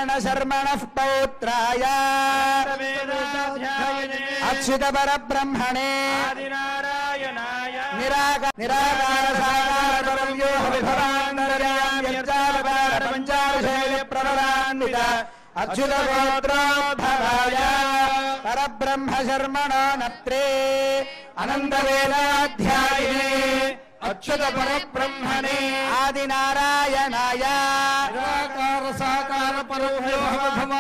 नारायण शर्मणः पौत्राय अच्युत परब्रह्मणे निराकार साकार परव्योह विभवान्तर्याम्यर्चावतार पंचाशैल प्रवरान्वित अच्युत गोत्रोद्भवाय परब्रह्म शर्मणो नत्रे अनंत वेदाध्यायिने अच्युत परब्रह्मणे आदि नारायणाय निराकार साकार परव्योह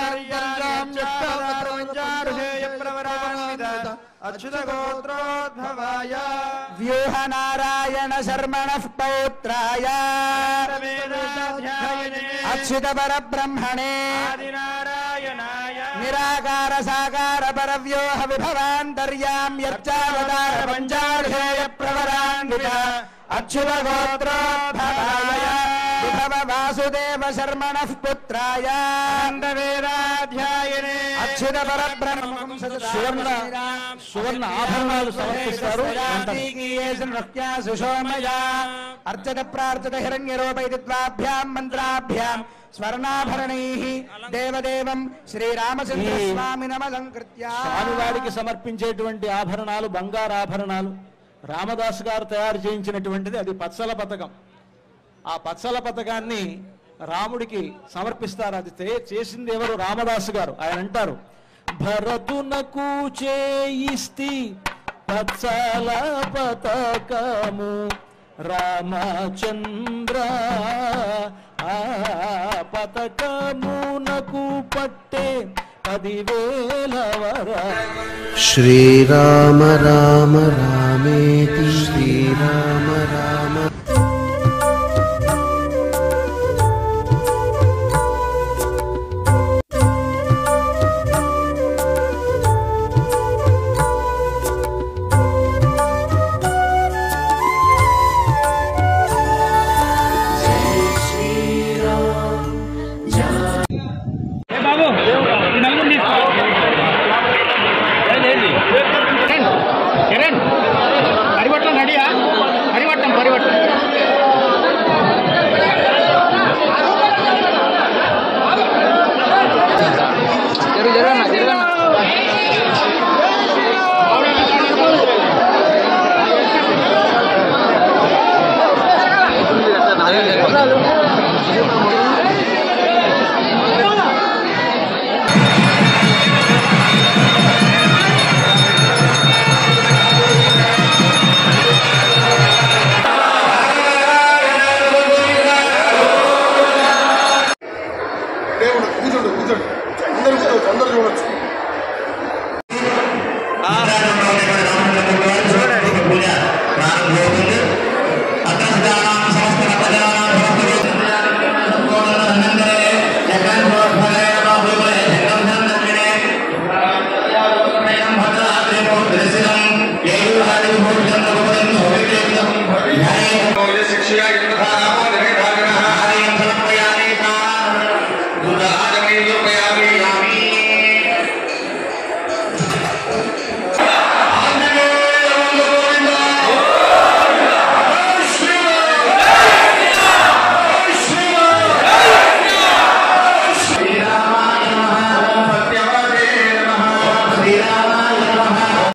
विभवान्तर्याम्यर्चावतार प्रवरान्वित अच्युत गोत्रोद्भवाय व्यूह नारायण शर्मणः पौत्राय अच्युत परब्रह्मणे निराकार साकार परव्योह विभवान्तर्याम्यर्चावतार पंचाशैल प्रवरान्वित अच्युत गोत्रोद्भवाय विभव वासुदेव शर्मणः पुत्राय वेदाध्यायिने अच्युत परब्रह्म सुवर्ण आभरणाలు సమర్పిస్తారు సుషోమయా అర్చత ప్రార్థత హిరణ్యరూపైత్వాభ్యాం మంత్రాభ్యాం స్వర్ణాభరణైః దేవదేవం శ్రీరామచంద్ర స్వామిని నమస్కృత్య స్వామివారికి సమర్పించేటువంటి ఆభరణాలు బంగారు ఆభరణాలు రామదాసు గారు తయారు చేయించినటువంటిది. అది పచ్చల పతకం. ఆ పచ్చల పతకాన్ని రాముడికి సమర్పిస్తారు. అది చేసింది ఎవరు? రామదాసు గారు. ఆయన అంటారు, భరతునకు చేయిస్తి పచ్చల పతకము రామచంద్ర ఆ పతకమునకు పట్టే 10,000 వర. శ్రీరామ రామ రామేతి శ్రీరామ రామ Gracias.